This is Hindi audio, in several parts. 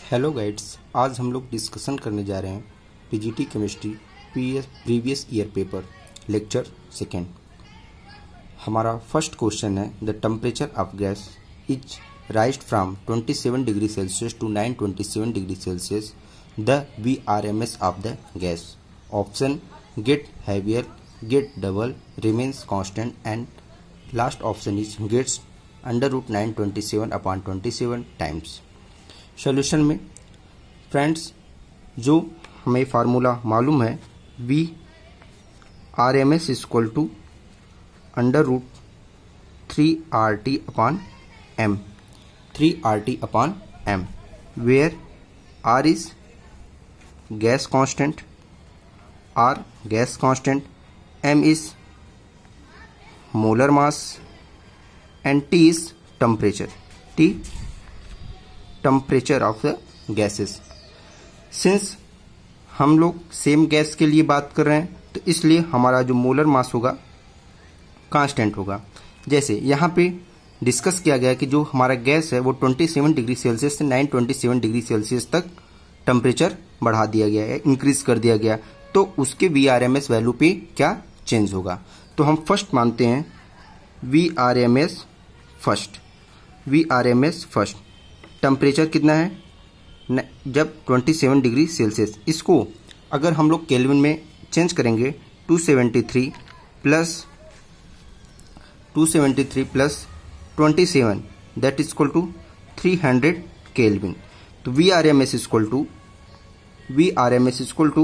हेलो गाइड्स, आज हम लोग डिस्कशन करने जा रहे हैं PGT chemistry previous year paper lecture second. हमारा फर्स्ट क्वेश्चन है the temperature of gas is raised from 27 degree Celsius to 927 degree Celsius. The VRMS of the gas. Option get heavier, get double, remains constant and last option is gets √927/27 times. Solution में फ्रेंड्स जो हमें फार्मूला मालूम है VRMS equal to √3RT/m, 3RT/m, where R is gas constant, M is molar mass and T is temperature, temperature of the gases। Since हम लोग सेम गैस के लिए बात कर रहे हैं तो इसलिए हमारा जो मोलर मास होगा कांस्टेंट होगा। जैसे यहाँ पे डिस्कस किया गया कि जो हमारा गैस है वो 27 डिग्री सेल्सियस से 927 डिग्री सेल्सियस तक टेम्परेचर बढ़ा दिया गया है, इंक्रीज कर दिया गया, तो उसके VRMS वैल्यू पे क्या चेंज होगा। तो हम फर्स्ट मानते हैं VRMS फर्स्ट। टेम्परेचर कितना है जब 27 डिग्री सेल्सियस, इसको अगर हम लोग केल्विन में चेंज करेंगे 273 plus 27 that is equal to 300 kelvin. तो VRMS equal to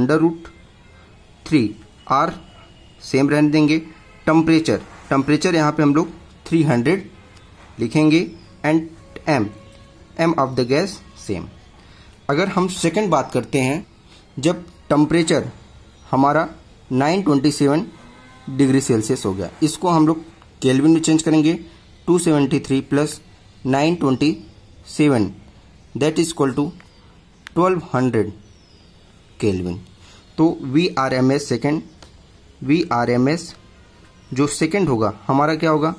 √3 R same रहने देंगे। टेम्परेचर यहाँ पे हम लोग 300 लिखेंगे and M of the gas same. अगर हम सेकंड बात करते हैं जब टेम्परेचर हमारा 927 डिग्री सेल्सियस हो गया, इसको हम लोग केल्विन में चेंज करेंगे 273 plus 927 that is equal to 1200 kelvin. तो VRMS जो सेकंड होगा हमारा क्या होगा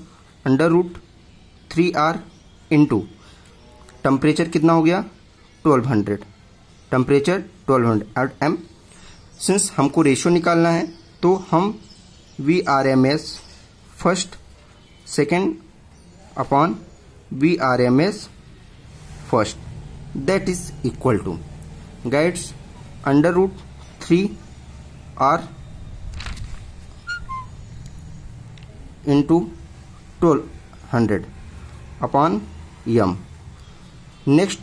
√3R इंटू टेम्परेचर कितना हो गया 1200, टेम्परेचर 1200 M। सिंस हमको रेशियो निकालना है तो हम VRMS first second upon VRMS first that is equal to guys √3R into 1200 upon M। Next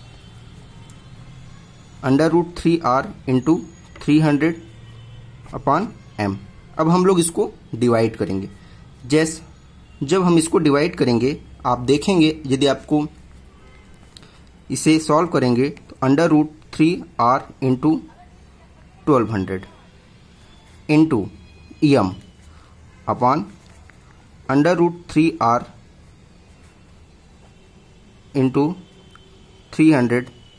√3R into 300 upon M। अब हम लोग इसको डिवाइड करेंगे। जब हम इसको डिवाइड करेंगे आप देखेंगे यदि आपको इसे सॉल्व करेंगे तो √3R into 1200 into M upon √3R into 300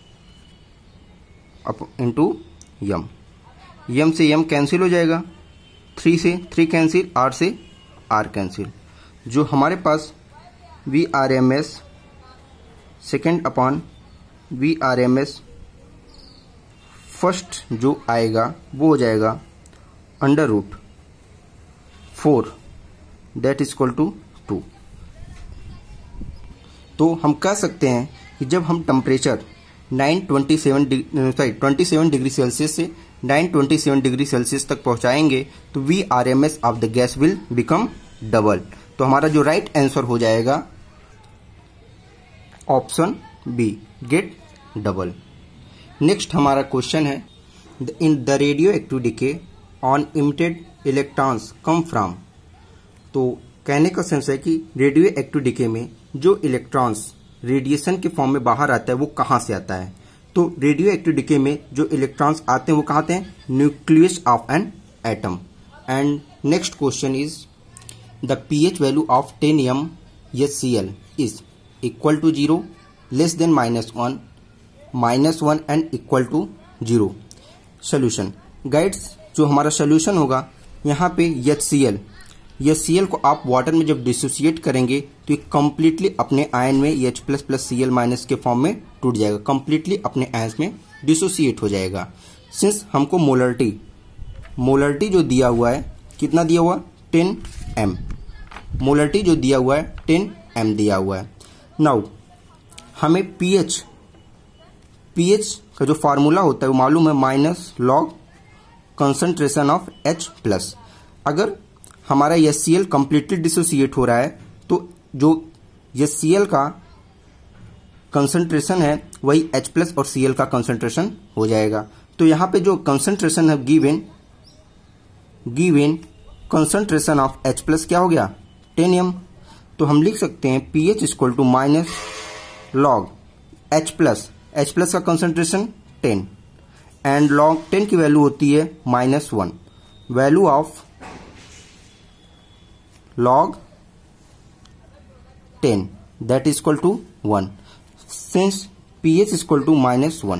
into M से M कैंसिल हो जाएगा, 3 से 3 कैंसिल, R से R कैंसिल। जो हमारे पास VRMS second upon VRMS first जो आएगा वो हो जाएगा √4 दैट इज इक्वल टू 2। तो हम कह सकते हैं कि जब हम टेम्परेचर 27 डिग्री सेल्सियस से 927 डिग्री सेल्सियस तक पहुंचाएंगे तो VRMS of the gas will become double. तो हमारा जो राइट आंसर हो जाएगा option B, get double. Next हमारा क्वेश्चन है in the radio active decay on emitted electrons come from. तो कहने का सेंस है कि रेडियो एक्टिव डिके में जो इलेक्ट्रॉन्स रेडिएशन के फॉर्म में बाहर आता है वो कहाँ से आता है। तो रेडियो एक्टिव डिके में जो इलेक्ट्रॉन्स आते हैं वो कहाँ आते हैं, nucleus of an atom. And next question is the pH value of 10 HCl is equal to 0, less than -1 and equal to 0। Solution guys जो हमारा सोल्यूशन होगा यहाँ पे HCl को आप वाटर में जब डिसोसिएट करेंगे तो ये कम्प्लीटली अपने आयन में H++Cl- के फॉर्म में टूट जाएगा, कंप्लीटली अपने आयंस में डिसोसिएट हो जाएगा। सिंस हमको मोलरिटी जो दिया हुआ है, कितना दिया हुआ 10m, मोलरिटी जो दिया हुआ है 10m दिया हुआ है। नाउ हमें pH का जो फार्मूला होता है वो मालूम है, minus log concentration of H+। अगर हमारा HCl कंप्लीटली डिसोसिएट हो रहा है तो जो HCl का कंसंट्रेशन है वही H+ और Cl का कंसंट्रेशन हो जाएगा। तो यहाँ पे जो कंसंट्रेशन है गिवन कंसंट्रेशन ऑफ H+ क्या हो गया 10m। तो हम लिख सकते हैं pH equal to minus log H+ का कंसंट्रेशन 10 एंड लॉग 10 की वैल्यू होती है -1, value of log 10 that is equal to 1 since pH equal to -1।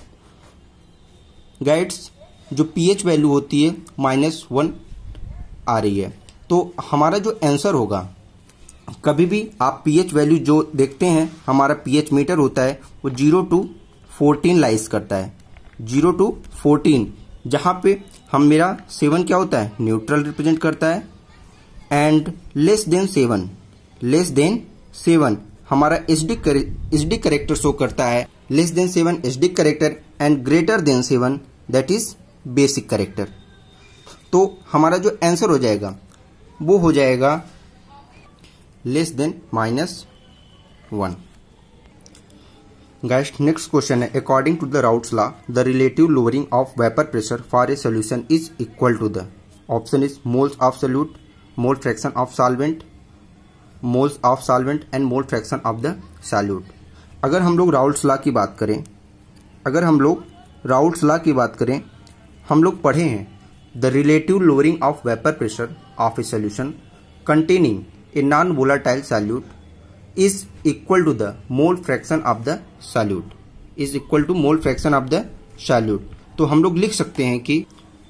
Guys जो pH वैल्यू होती है -1 आ रही है, तो हमारा जो आंसर होगा, कभी भी आप pH वैल्यू जो देखते हैं, हमारा pH मीटर होता है वो 0 to 14 लाइज करता है, 0 to 14, जहां पे हम मेरा 7 क्या होता है न्यूट्रल रिप्रेजेंट करता है एंड लेस देन 7 हमारा एसिडिक करेक्टर शो करता है, less than 7 acidic character and greater than 7 that is basic character. तो हमारा जो आंसर हो जाएगा वो हो जाएगा less than -1। Guys next question है, according to the Raoult's law the relative lowering of vapour pressure for a solution is equal to the, option is moles of solute, mole fraction of solvent, moles of solvent and mole fraction of the solute. अगर हम लोग राउट्स लॉ की बात करें, हम लोग पढ़े हैं the relative lowering of vapour pressure of a solution containing a non volatile solute is equal to the mole fraction of the solute, is equal to mole fraction of the solute। तो हम लोग लिख सकते हैं कि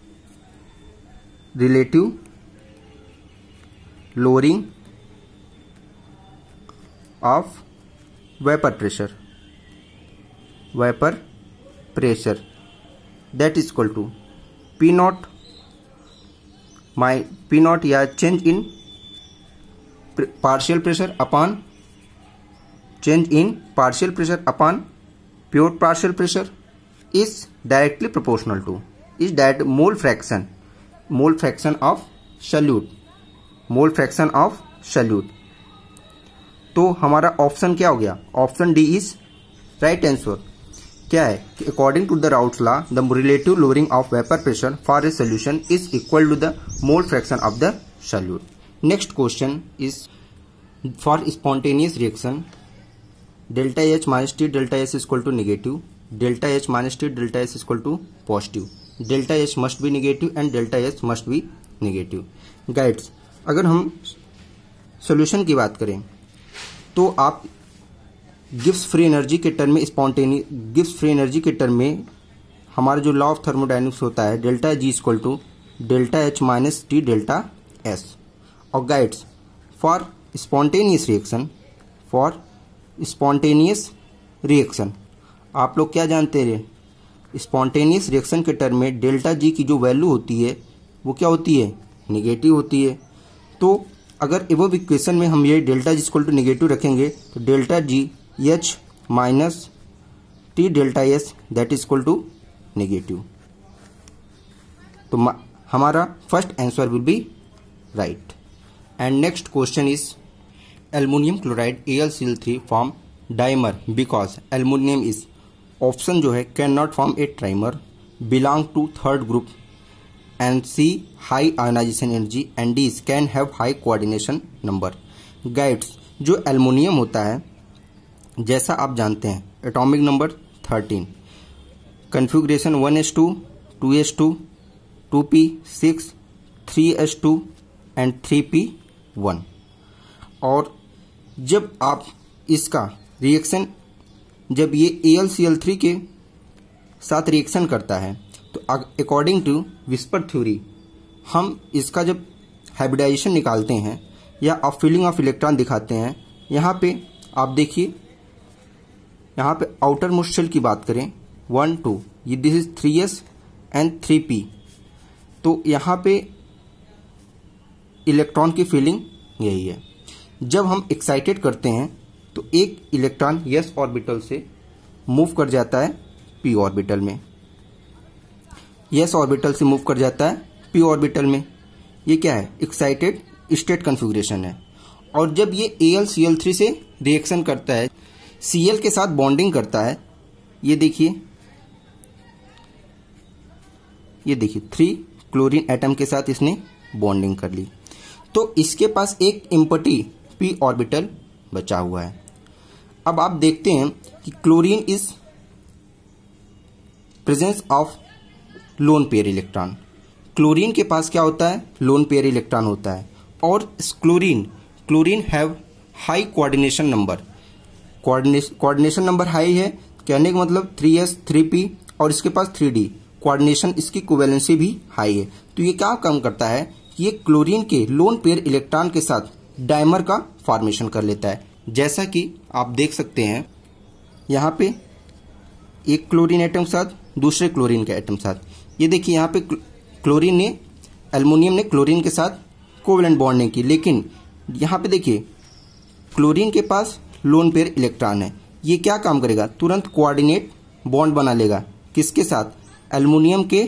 relative lowering of vapor pressure that is equal to P naught या change in partial pressure upon pure partial pressure is directly proportional to mole fraction of solute। तो हमारा ऑप्शन क्या हो गया, option D is right answer. क्या है कि according to the Raoult's law the relative lowering of vapour pressure for a solution is equal to the mole fraction of the solute। Next question is for spontaneous reaction delta H minus T delta S equal to negative, delta H minus T delta S equal to positive, delta H must be negative and delta S must be negative. Guides अगर हम सॉल्यूशन की बात करें तो आप गिब्स फ्री एनर्जी के टर्म में हमारा जो लॉ ऑफ थर्मोडायनेमिक्स होता है delta G equal to delta H minus T delta S। और गाइड्स फॉर स्पॉन्टेनियस रिएक्शन आप लोग क्या जानते हैं, स्पॉन्टेनियस रिएक्शन के टर्म में डेल्टा G की जो वैल्यू होती है वो क्या होती है नेगेटिव होती है। तो अगर एबव इक्वेशन में हम ये delta G equal to negative रखेंगे तो delta G H minus T delta S that is equal to negative. तो हमारा first answer will be right. And next question is aluminium chloride AlCl3 form dimer because aluminium is, option जो है can not form a trimer, belong to third group and C high ionization energy and D can have high coordination number. Guys जो एल्युमिनियम होता है जैसा आप जानते हैं atomic number 13, configuration 1s2 2s2 2p6 3s2 and 3p1। और जब आप इसका रिएक्शन, जब ये AlCl3 के साथ रिएक्शन करता है तो अकॉर्डिंग टू विस्पर थ्योरी हम इसका जब हाइब्रिडाइजेशन निकालते हैं या ऑफ फीलिंग ऑफ इलेक्ट्रॉन दिखाते हैं, यहाँ पे आप देखिए यहाँ पे आउटर मोस्ट शेल की बात करें 1 2, ये this is 3s and 3p। तो यहाँ पे इलेक्ट्रॉन की फीलिंग यही है। जब हम एक्साइटेड करते हैं तो एक इलेक्ट्रॉन s ऑर्बिटल से मूव कर जाता है p ऑर्बिटल में, s ऑर्बिटल से मूव कर जाता है p ऑर्बिटल में। ये क्या है? एक्साइटेड स्टेट कॉन्फ़िगरेशन है। और जब ये AlCl3 से रिएक्शन करता है, Cl के साथ बॉन्डिंग करता है, ये देखिए 3 क्लोरीन एटम के साथ इसने बॉन्डिंग कर ली, तो इसके पास एक एम्प्टी p ऑर्बिटल बचा हुआ है। अब आप देखते हैं कि chlorine is presence of lone pair electron. Chlorine के पास क्या होता है? लोन पेयर इलेक्ट्रॉन होता है। और chlorine have high coordination number. Coordination number high है, कहने का मतलब 3s 3p और इसके पास 3d। कोऑर्डिनेशन, इसकी कोवैलेंसी भी हाई है। तो ये क्या काम करता है? ये क्लोरीन के लोन पेयर इलेक्ट्रॉन के साथ डायमर का फॉर्मेशन कर लेता है। जैसा कि आप देख सकते हैं यहाँ पे एक क्लोरीन एटम के साथ दूसरे क्लोरीन के एटम के साथ। ये देखिए यहाँ पे एल्युमिनियम ने क्लोरीन के साथ कोवैलेंट बॉन्डिंग की, लेकिन यहाँ पे देखिए क्लोरीन के पास लोन पेयर इलेक्ट्रॉन है। ये क्या काम करेगा? तुरंत कोऑर्डिनेट बॉन्ड बना लेगा। किसके साथ? एल्युमिनियम के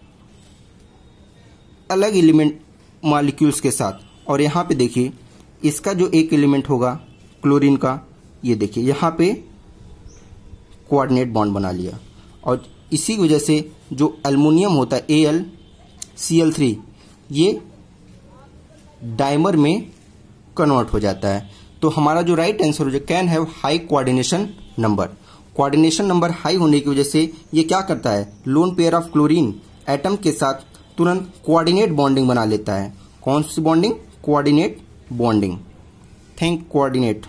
अलग एलिमेंट मॉलिक्यूल्स के साथ। और यहाँ पे देखिए इसका जो एक एलिमेंट होगा क्लोरीन का, ये देखिए यहाँ पे कोऑर्डिनेट बॉन्ड बना लिया। और इसी वजह से जो एल्युमिनियम होता है AlCl3, ये डायमर में कन्वर्ट हो जाता है। तो हमारा जो राइट आंसर हो जाए can have high coordination number. Coordination number high होने की वजह से ये क्या करता है? Lone pair of chlorine atom के साथ तुरंत कोऑर्डिनेट बॉन्डिंग बना लेता है। कौन सी bonding? Coordinate bonding. Think coordinate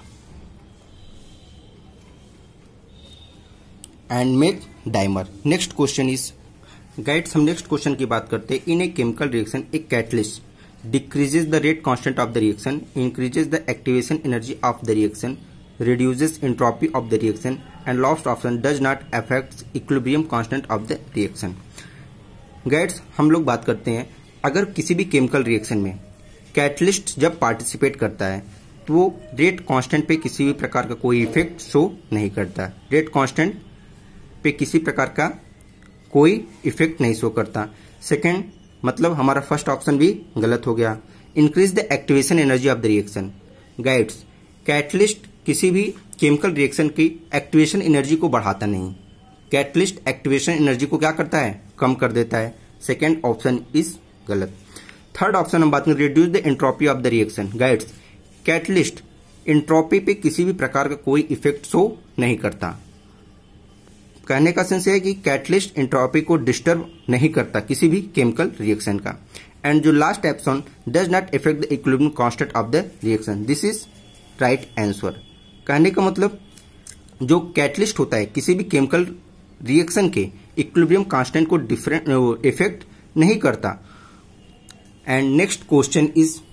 and make dimer. Next question is guys, हम नेक्स्ट क्वेश्चन की बात करते हैं। In a chemical reaction a catalyst decreases the rate constant of the reaction, increases the activation energy of the reaction, reduces entropy of the reaction, and last option does not affect equilibrium constant of the reaction. Guys, हम लोग बात करते हैं अगर किसी भी केमिकल रिएक्शन में कैटलिस्ट जब पार्टिसिपेट करता है तो वो रेट कांस्टेंट पे किसी भी प्रकार का कोई इफेक्ट शो नहीं करता। रेट कांस्टेंट पे किसी प्रकार का कोई इफेक्ट नहीं शो करता। सेकेंड मतलब हमारा फर्स्ट ऑप्शन भी गलत हो गया। Increase the activation energy of the reaction. Guys, catalyst किसी भी केमिकल रिएक्शन की एक्टिवेशन एनर्जी को बढ़ाता नहीं। कैटलिस्ट एक्टिवेशन एनर्जी को क्या करता है? कम कर देता है। सेकेंड ऑप्शन इज गलत। थर्ड ऑप्शन हम बात करें reduce the entropy of the reaction. Guys, catalyst entropy पे किसी भी प्रकार का कोई इफेक्ट शो नहीं करता। कहने का सेंस है कि कैटलिस्ट एंट्रोपी को डिस्टर्ब नहीं करता किसी भी केमिकल रिएक्शन का। एंड जो last option does not effect the equilibrium constant of the reaction, this is right answer. कहने का मतलब जो कैटलिस्ट होता है किसी भी केमिकल रिएक्शन के इक्विलिब्रियम कांस्टेंट को डिफरेंट इफेक्ट नहीं करता। And next question is